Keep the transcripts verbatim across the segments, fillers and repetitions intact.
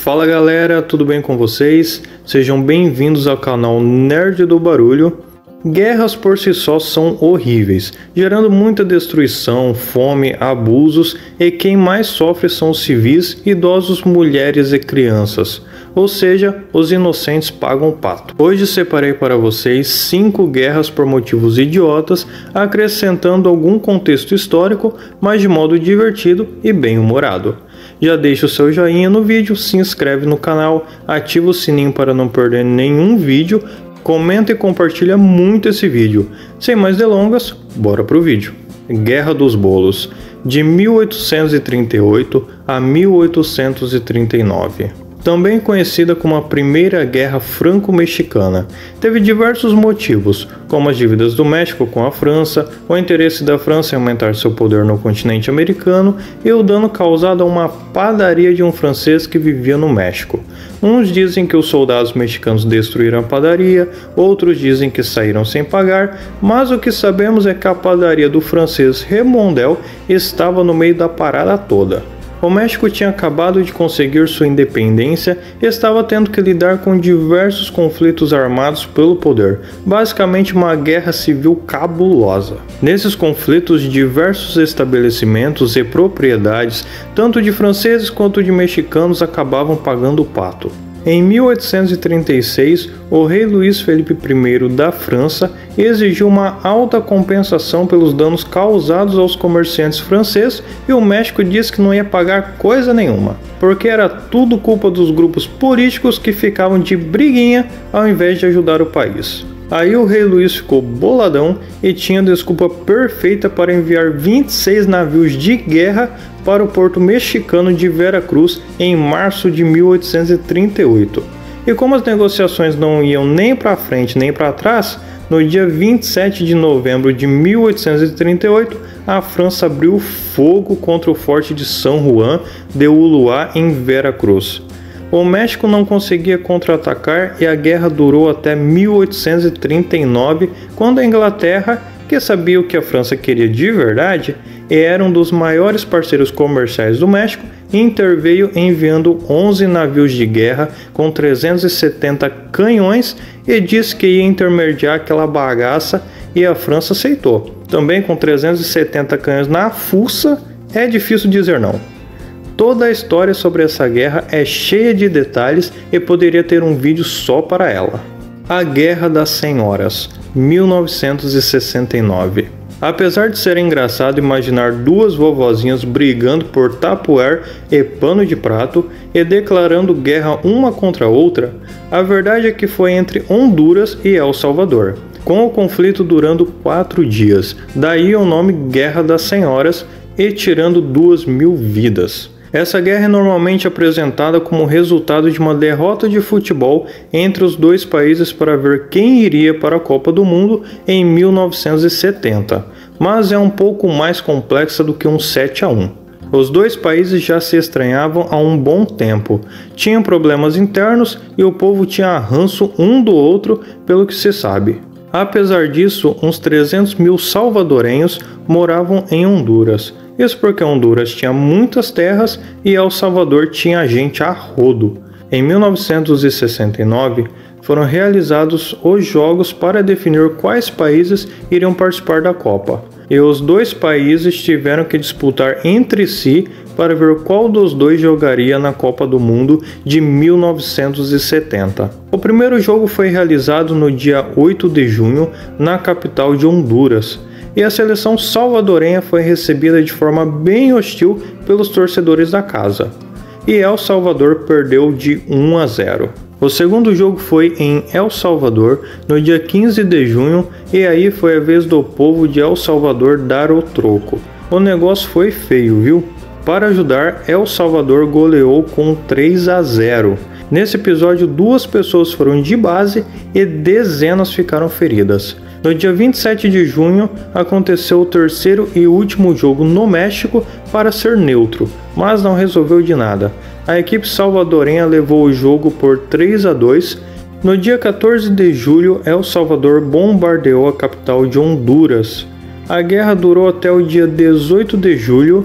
Fala galera, tudo bem com vocês? Sejam bem-vindos ao canal Nerd do Barulho. Guerras por si só são horríveis, gerando muita destruição, fome, abusos, e quem mais sofre são os civis, idosos, mulheres e crianças. Ou seja, os inocentes pagam o pato. Hoje separei para vocês cinco guerras por motivos idiotas, acrescentando algum contexto histórico, mas de modo divertido e bem humorado. Já deixa o seu joinha no vídeo, se inscreve no canal, ativa o sininho para não perder nenhum vídeo, comenta e compartilha muito esse vídeo. Sem mais delongas, bora pro vídeo. Guerra dos Bolos, de mil oitocentos e trinta e oito a mil oitocentos e trinta e nove. Também conhecida como a Primeira Guerra Franco-Mexicana, teve diversos motivos, como as dívidas do México com a França, o interesse da França em aumentar seu poder no continente americano e o dano causado a uma padaria de um francês que vivia no México. Uns dizem que os soldados mexicanos destruíram a padaria, outros dizem que saíram sem pagar, mas o que sabemos é que a padaria do francês Remondel estava no meio da parada toda. O México tinha acabado de conseguir sua independência e estava tendo que lidar com diversos conflitos armados pelo poder, basicamente uma guerra civil cabulosa. Nesses conflitos, diversos estabelecimentos e propriedades, tanto de franceses quanto de mexicanos, acabavam pagando o pato. Em mil oitocentos e trinta e seis, o rei Luís Felipe I da França exigiu uma alta compensação pelos danos causados aos comerciantes franceses e o México disse que não ia pagar coisa nenhuma, porque era tudo culpa dos grupos políticos que ficavam de briguinha ao invés de ajudar o país. Aí o rei Luís ficou boladão e tinha desculpa perfeita para enviar vinte e seis navios de guerra para o porto mexicano de Veracruz em março de mil oitocentos e trinta e oito. E como as negociações não iam nem para frente nem para trás, no dia vinte e sete de novembro de mil oitocentos e trinta e oito, a França abriu fogo contra o forte de São Juan de Ulúa em Veracruz. O México não conseguia contra-atacar e a guerra durou até mil oitocentos e trinta e nove, quando a Inglaterra, que sabia o que a França queria de verdade e era um dos maiores parceiros comerciais do México, interveio enviando onze navios de guerra com trezentos e setenta canhões e disse que ia intermediar aquela bagaça e a França aceitou. Também com trezentos e setenta canhões na fuça, é difícil dizer não. Toda a história sobre essa guerra é cheia de detalhes e poderia ter um vídeo só para ela. A Guerra das Cem Horas, mil novecentos e sessenta e nove. Apesar de ser engraçado imaginar duas vovozinhas brigando por tapuér e pano de prato e declarando guerra uma contra a outra, a verdade é que foi entre Honduras e El Salvador, com o conflito durando quatro dias, daí o nome Guerra das Cem Horas e tirando duas mil vidas. Essa guerra é normalmente apresentada como resultado de uma derrota de futebol entre os dois países para ver quem iria para a Copa do Mundo em mil novecentos e setenta, mas é um pouco mais complexa do que um sete a um. Os dois países já se estranhavam há um bom tempo, tinham problemas internos e o povo tinha ranço um do outro, pelo que se sabe. Apesar disso, uns trezentos mil salvadorenhos moravam em Honduras. Isso porque Honduras tinha muitas terras e El Salvador tinha gente a rodo. Em mil novecentos e sessenta e nove, foram realizados os jogos para definir quais países iriam participar da Copa. E os dois países tiveram que disputar entre si para ver qual dos dois jogaria na Copa do Mundo de mil novecentos e setenta. O primeiro jogo foi realizado no dia oito de junho na capital de Honduras. E a seleção salvadorenha foi recebida de forma bem hostil pelos torcedores da casa. E El Salvador perdeu de um a zero. O segundo jogo foi em El Salvador, no dia quinze de junho, e aí foi a vez do povo de El Salvador dar o troco. O negócio foi feio, viu? Para ajudar, El Salvador goleou com três a zero. Nesse episódio, duas pessoas foram de base e dezenas ficaram feridas. No dia vinte e sete de junho, aconteceu o terceiro e último jogo no México para ser neutro, mas não resolveu de nada. A equipe salvadorenha levou o jogo por três a dois. No dia quatorze de julho, El Salvador bombardeou a capital de Honduras. A guerra durou até o dia dezoito de julho,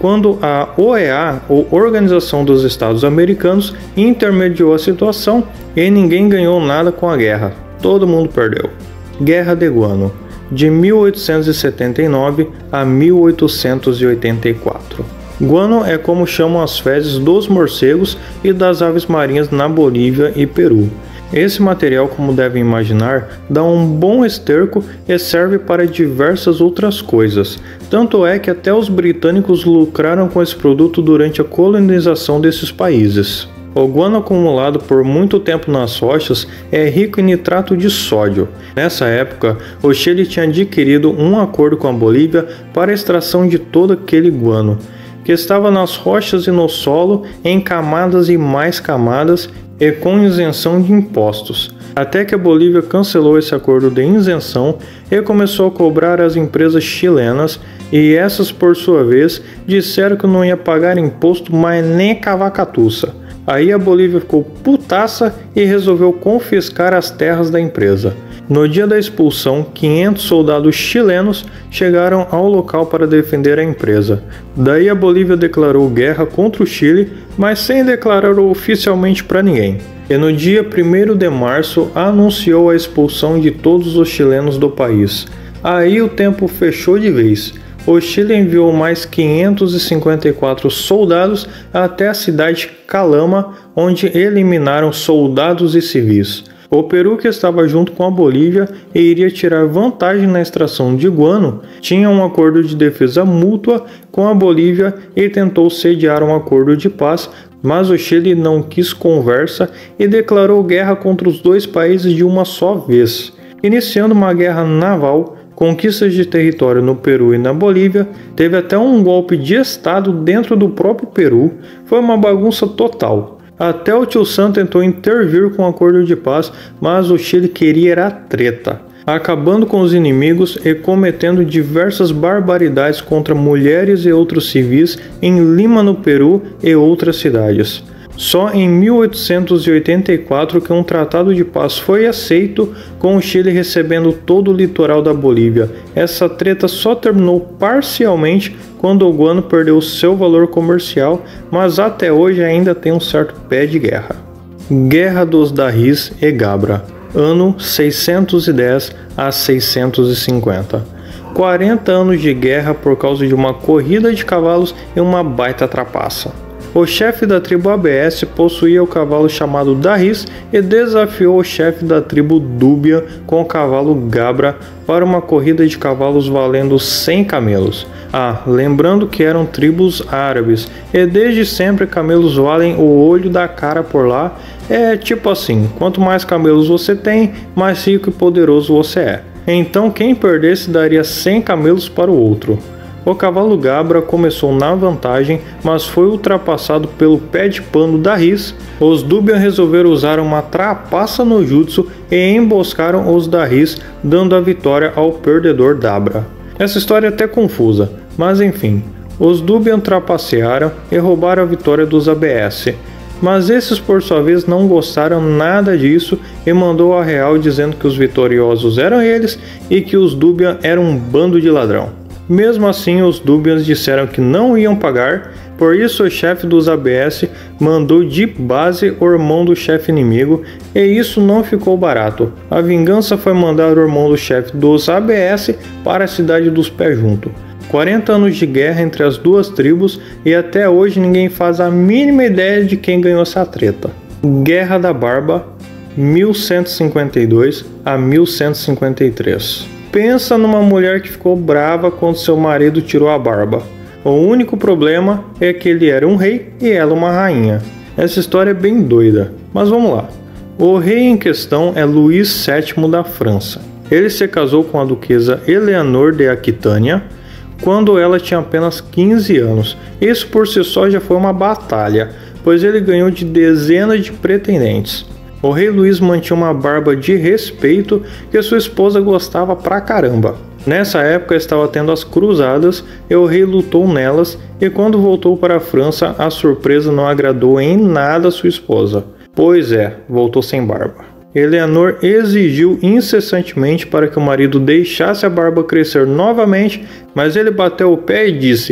quando a O E A, ou Organização dos Estados Americanos, intermediou a situação e ninguém ganhou nada com a guerra. Todo mundo perdeu. Guerra de Guano, de mil oitocentos e setenta e nove a mil oitocentos e oitenta e quatro. Guano é como chamam as fezes dos morcegos e das aves marinhas na Bolívia e Peru. Esse material, como devem imaginar, dá um bom esterco e serve para diversas outras coisas. Tanto é que até os britânicos lucraram com esse produto durante a colonização desses países. O guano acumulado por muito tempo nas rochas é rico em nitrato de sódio. Nessa época, o Chile tinha adquirido um acordo com a Bolívia para a extração de todo aquele guano, que estava nas rochas e no solo em camadas e mais camadas e com isenção de impostos, até que a Bolívia cancelou esse acordo de isenção e começou a cobrar as empresas chilenas, e essas por sua vez disseram que não ia pagar imposto mais nem cavacatuça. Aí a Bolívia ficou putaça e resolveu confiscar as terras da empresa. No dia da expulsão, quinhentos soldados chilenos chegaram ao local para defender a empresa. Daí a Bolívia declarou guerra contra o Chile, mas sem declarar oficialmente para ninguém. E no dia primeiro de março anunciou a expulsão de todos os chilenos do país. Aí o tempo fechou de vez. O Chile enviou mais quinhentos e cinquenta e quatro soldados até a cidade de Calama, onde eliminaram soldados e civis. O Peru, que estava junto com a Bolívia e iria tirar vantagem na extração de guano, tinha um acordo de defesa mútua com a Bolívia e tentou sediar um acordo de paz, mas o Chile não quis conversa e declarou guerra contra os dois países de uma só vez, iniciando uma guerra naval, conquistas de território no Peru e na Bolívia, teve até um golpe de estado dentro do próprio Peru. Foi uma bagunça total. Até o tio Sam tentou intervir com o acordo de paz, mas o Chile queria era treta, acabando com os inimigos e cometendo diversas barbaridades contra mulheres e outros civis em Lima, no Peru, e outras cidades. Só em mil oitocentos e oitenta e quatro que um tratado de paz foi aceito, com o Chile recebendo todo o litoral da Bolívia. Essa treta só terminou parcialmente quando o guano perdeu seu valor comercial, mas até hoje ainda tem um certo pé de guerra. Guerra dos Darris e Gabra, ano seiscentos e dez a seiscentos e cinquenta. quarenta anos de guerra por causa de uma corrida de cavalos e uma baita trapaça. O chefe da tribo A B S possuía o cavalo chamado Darris e desafiou o chefe da tribo Dúbia com o cavalo Gabra para uma corrida de cavalos valendo cem camelos. Ah, lembrando que eram tribos árabes e desde sempre camelos valem o olho da cara por lá. É tipo assim, quanto mais camelos você tem, mais rico e poderoso você é. Então quem perdesse daria cem camelos para o outro. O cavalo Gabra começou na vantagem, mas foi ultrapassado pelo pé de pano Darris. Os Dúbia resolveram usar uma trapaça no jutsu e emboscaram os Darris, dando a vitória ao perdedor Dabra. Essa história é até confusa, mas enfim, os Dúbia trapacearam e roubaram a vitória dos A B S. Mas esses por sua vez não gostaram nada disso e mandou a real dizendo que os vitoriosos eram eles e que os Dúbia eram um bando de ladrão. Mesmo assim, os Dúbias disseram que não iam pagar, por isso o chefe dos A B S mandou de base o irmão do chefe inimigo, e isso não ficou barato. A vingança foi mandar o irmão do chefe dos A B S para a cidade dos Pés Junto. quarenta anos de guerra entre as duas tribos e até hoje ninguém faz a mínima ideia de quem ganhou essa treta. Guerra da Barba, mil cento e cinquenta e dois a mil cento e cinquenta e três. Pensa numa mulher que ficou brava quando seu marido tirou a barba. O único problema é que ele era um rei e ela uma rainha. Essa história é bem doida, mas vamos lá. O rei em questão é Luís sétimo da França. Ele se casou com a duquesa Eleanor de Aquitânia quando ela tinha apenas quinze anos. Isso por si só já foi uma batalha, pois ele ganhou de dezenas de pretendentes. O rei Luís mantinha uma barba de respeito que sua esposa gostava pra caramba. Nessa época estava tendo as cruzadas e o rei lutou nelas, e quando voltou para a França a surpresa não agradou em nada a sua esposa. Pois é, voltou sem barba. Eleanor exigiu incessantemente para que o marido deixasse a barba crescer novamente, mas ele bateu o pé e disse: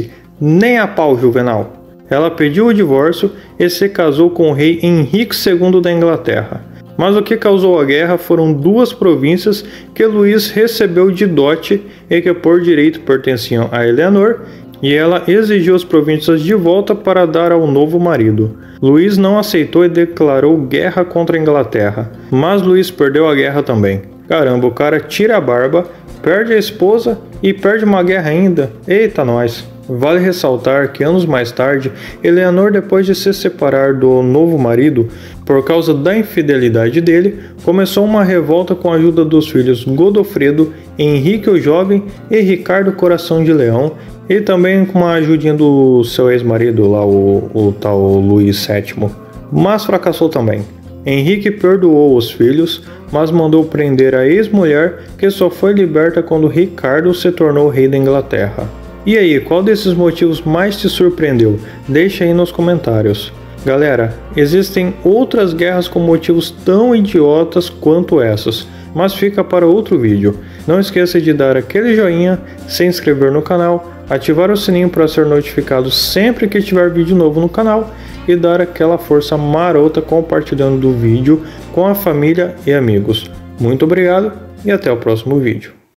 Nem a pau, Juvenal. Ela pediu o divórcio e se casou com o rei Henrique segundo da Inglaterra. Mas o que causou a guerra foram duas províncias que Luís recebeu de dote e que por direito pertenciam a Eleanor, e ela exigiu as províncias de volta para dar ao novo marido. Luís não aceitou e declarou guerra contra a Inglaterra, mas Luís perdeu a guerra também. Caramba, o cara tira a barba, perde a esposa e perde uma guerra ainda. Eita nós! Vale ressaltar que anos mais tarde, Eleanor, depois de se separar do novo marido, por causa da infidelidade dele, começou uma revolta com a ajuda dos filhos Godofredo, Henrique o Jovem e Ricardo Coração de Leão, e também com a ajudinha do seu ex-marido lá, o, o tal Luís sétimo, mas fracassou também. Henrique perdoou os filhos, mas mandou prender a ex-mulher, que só foi liberta quando Ricardo se tornou rei da Inglaterra. E aí, qual desses motivos mais te surpreendeu? Deixa aí nos comentários. Galera, existem outras guerras com motivos tão idiotas quanto essas, mas fica para outro vídeo. Não esqueça de dar aquele joinha, se inscrever no canal, ativar o sininho para ser notificado sempre que tiver vídeo novo no canal e dar aquela força marota compartilhando o vídeo com a família e amigos. Muito obrigado e até o próximo vídeo.